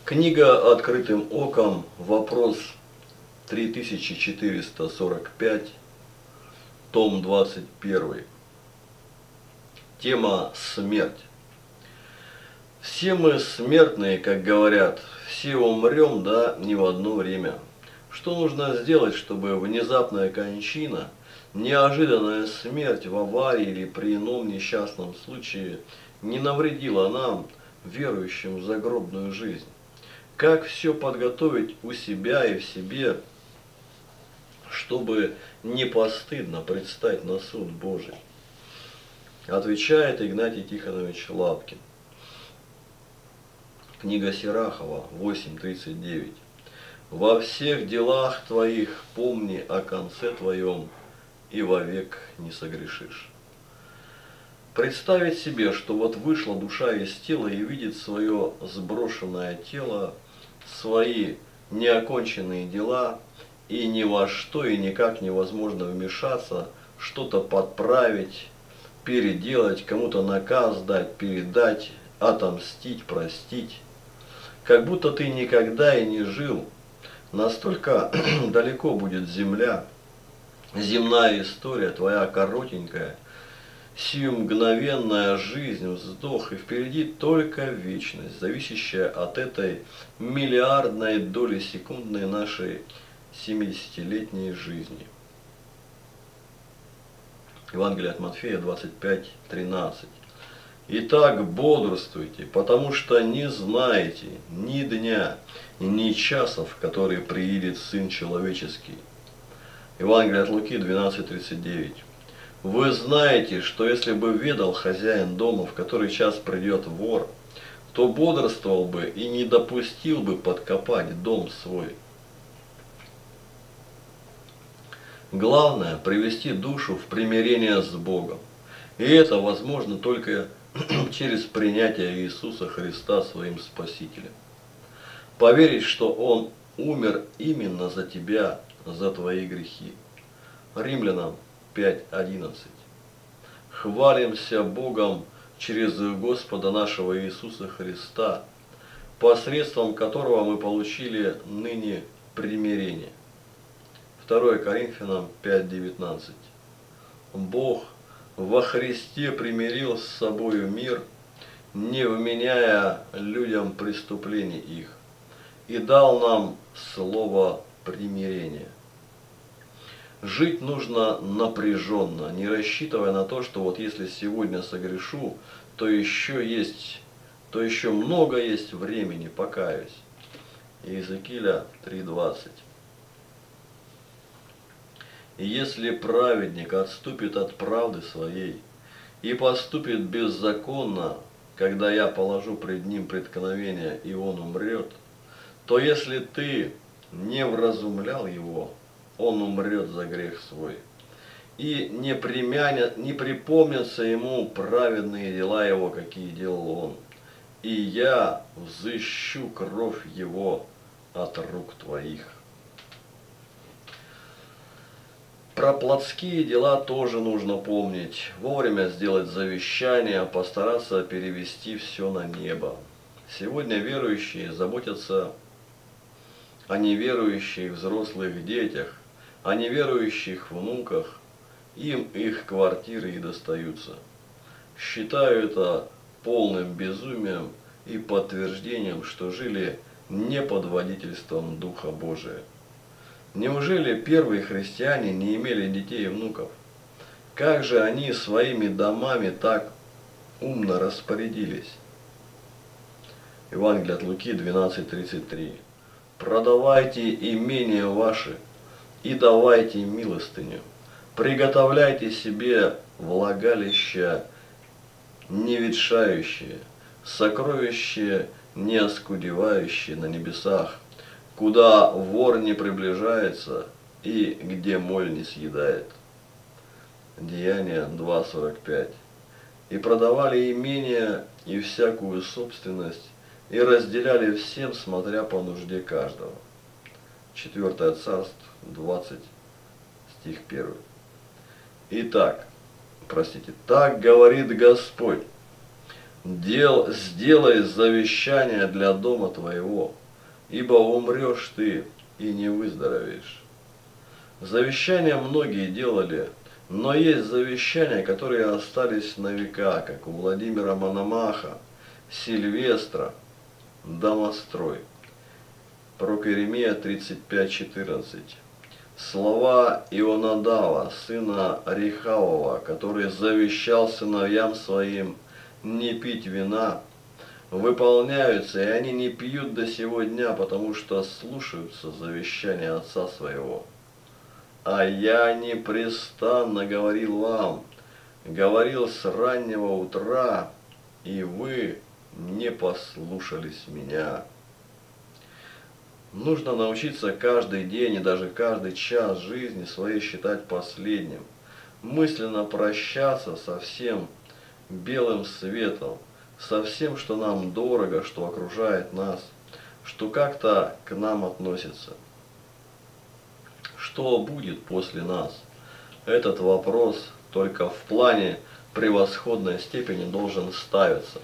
Книга «Открытым оком», вопрос 3445, том 21. Тема «Смерть». Все мы смертные, как говорят, все умрем, да не в одно время. Что нужно сделать, чтобы внезапная кончина, неожиданная смерть в аварии или при ином несчастном случае не навредила нам, верующим в загробную жизнь? Как все подготовить у себя и в себе, чтобы не постыдно предстать на суд Божий? Отвечает Игнатий Тихонович Лапкин. Книга Сирахова 8.39. «Во всех делах твоих помни о конце твоем, и вовек не согрешишь». Представить себе, что вот вышла душа из тела и видит свое сброшенное тело, свои неоконченные дела, и ни во что и никак невозможно вмешаться, что-то подправить, переделать, кому-то наказ дать, передать, отомстить, простить. Как будто ты никогда и не жил. Настолько далеко будет земля, земная история твоя коротенькая, сию мгновенная жизнь, вздох, и впереди только вечность, зависящая от этой миллиардной доли секундной нашей 70-летней жизни. Евангелие от Матфея 25:13. «Итак, бодрствуйте, потому что не знаете ни дня, ни часа, в который приидет Сын Человеческий». Евангелие от Луки 12:39. «Вы знаете, что если бы ведал хозяин дома, в который час придет вор, то бодрствовал бы и не допустил бы подкопать дом свой». Главное – привести душу в примирение с Богом. И это возможно только через принятие Иисуса Христа своим Спасителем. Поверить, что Он умер именно за тебя, за твои грехи. Римлянам 5:11. «Хвалимся Богом через Господа нашего Иисуса Христа, посредством которого мы получили ныне примирение». 2 Коринфянам 5:19. «Бог во Христе примирил с собою мир, не вменяя людям преступлений их, и дал нам слово примирения». Жить нужно напряженно, не рассчитывая на то, что вот если сегодня согрешу, то еще много есть времени, покаюсь. Иезекииля 3:20. «И если праведник отступит от правды своей и поступит беззаконно, когда я положу пред ним преткновение, и он умрет, то если ты не вразумлял его, он умрет за грех свой, и не припомнятся ему праведные дела его, какие делал он, и я взыщу кровь его от рук твоих». Про плотские дела тоже нужно помнить, вовремя сделать завещание, постараться перевести все на небо. Сегодня верующие заботятся о неверующих взрослых детях, о неверующих внуках, им их квартиры и достаются. Считаю это полным безумием и подтверждением, что жили не под водительством Духа Божия. Неужели первые христиане не имели детей и внуков? Как же они своими домами так умно распорядились? Евангелие от Луки 12:33. «Продавайте имения ваши и давайте милостыню. Приготовляйте себе влагалища неветшающие, сокровища не оскудевающие на небесах, куда вор не приближается и где моль не съедает». Деяния 2:45. «И продавали имения и всякую собственность, и разделяли всем, смотря по нужде каждого». 4 Царств 20, стих 1. Так говорит Господь: Сделай завещание для дома твоего, ибо умрешь ты и не выздоровеешь. Завещания многие делали, но есть завещания, которые остались на века, как у Владимира Мономаха, Сильвестра, Домострой. Пророк Иеремия 35:14. Слова Ионадава, сына Рехавова, который завещал сыновьям своим не пить вина, выполняются, и они не пьют до сего дня, потому что слушаются завещания отца своего. А я непрестанно говорил вам, говорил с раннего утра, и вы не послушались меня. Нужно научиться каждый день и даже каждый час жизни своей считать последним, мысленно прощаться со всем белым светом, со всем, что нам дорого, что окружает нас, что как-то к нам относится. Что будет после нас? Этот вопрос только в плане превосходной степени должен ставиться.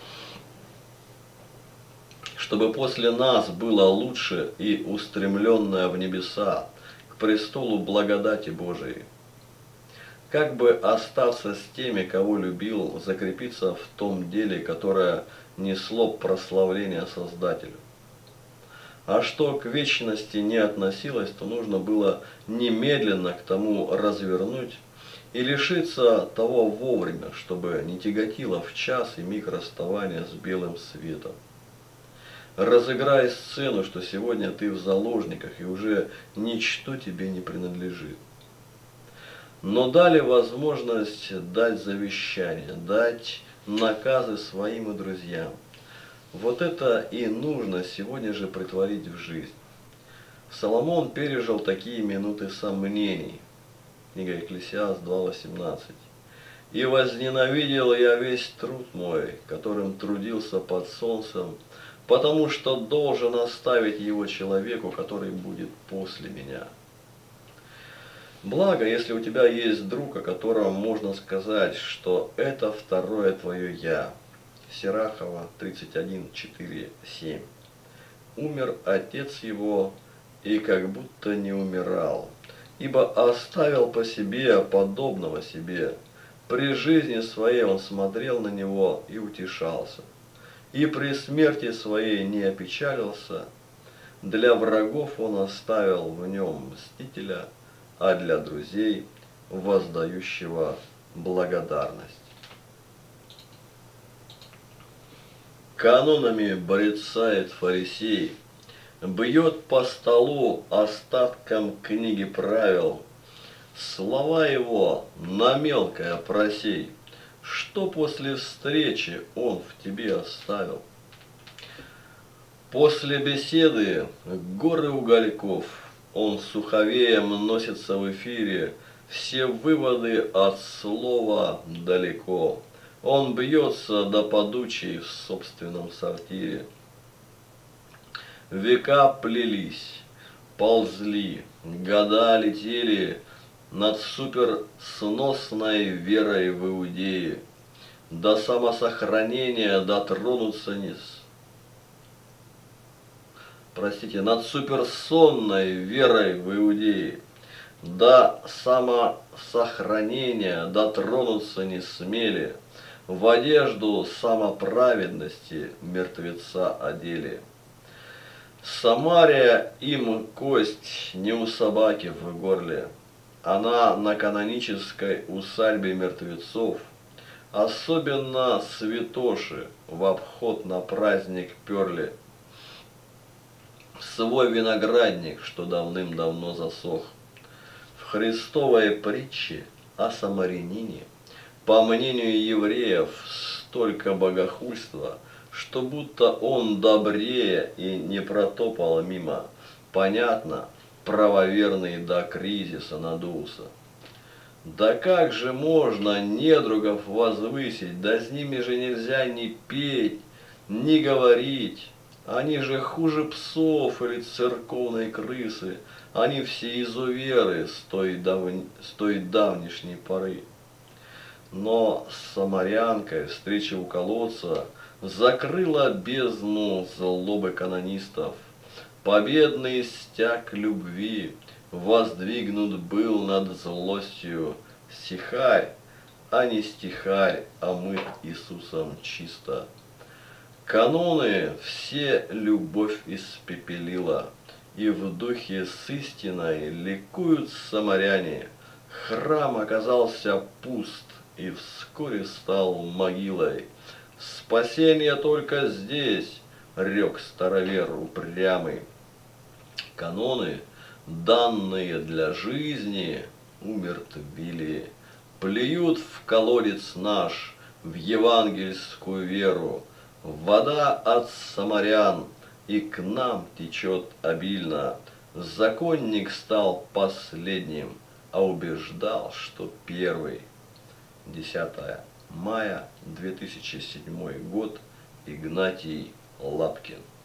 Чтобы после нас было лучше и устремленное в небеса, к престолу благодати Божией. Как бы остаться с теми, кого любил, закрепиться в том деле, которое несло прославление Создателю. А что к вечности не относилось, то нужно было немедленно к тому развернуть и лишиться того вовремя, чтобы не тяготило в час и миг расставания с белым светом. Разыграй сцену, что сегодня ты в заложниках и уже ничто тебе не принадлежит. Но дали возможность дать завещание, дать наказы своим и друзьям. Вот это и нужно сегодня же претворить в жизнь. Соломон пережил такие минуты сомнений. Книга Екклесиаст 2:18. «И возненавидел я весь труд мой, которым трудился под солнцем, потому что должен оставить его человеку, который будет после меня». Благо, если у тебя есть друг, о котором можно сказать, что это второе твое «я». Сирахова 31:4-7. Умер отец его, и как будто не умирал, ибо оставил по себе подобного себе. При жизни своей он смотрел на него и утешался, и при смерти своей не опечалился. Для врагов он оставил в нем мстителя, а для друзей воздающего благодарность. Канонами брецает фарисей, бьет по столу остатком книги правил. Слова его на мелкое просей, что после встречи он в тебе оставил. После беседы горы угольков, он суховеем носится в эфире, все выводы от слова далеко. Он бьется до подучий в собственном сортире. Века плелись, ползли, года летели над суперсносной верой в Иудеи. До самосохранения дотронуться над суперсонной верой в Иудеи. До самосохранения дотронуться не смели, в одежду самоправедности мертвеца одели. Самария им кость не у собаки в горле, она на канонической усадьбе мертвецов, особенно святоши в обход на праздник перли. Свой виноградник, что давным-давно засох. В Христовой притче о самарянине, по мнению евреев, столько богохульства, что будто он добрее и не протопал мимо. Понятно, правоверный до кризиса надулся. Да как же можно недругов возвысить, да с ними же нельзя ни петь, ни говорить. Они же хуже псов или церковной крысы, они все изуверы с той давнишней поры. Но самарянка встреча у колодца закрыла бездну злобы канонистов. Победный стяг любви воздвигнут был над злостью. Стихарь, а не стихарь, омыт Иисусом чисто. Каноны все любовь испепелила, и в духе с истиной ликуют самаряне. Храм оказался пуст и вскоре стал могилой. Спасение только здесь, рек старовер упрямый. Каноны, данные для жизни, умертвили, плюют в колодец наш, в евангельскую веру. Вода от самарян и к нам течет обильно. Законник стал последним, а убеждал, что первый. 10 мая 2007 год. Игнатий Лапкин.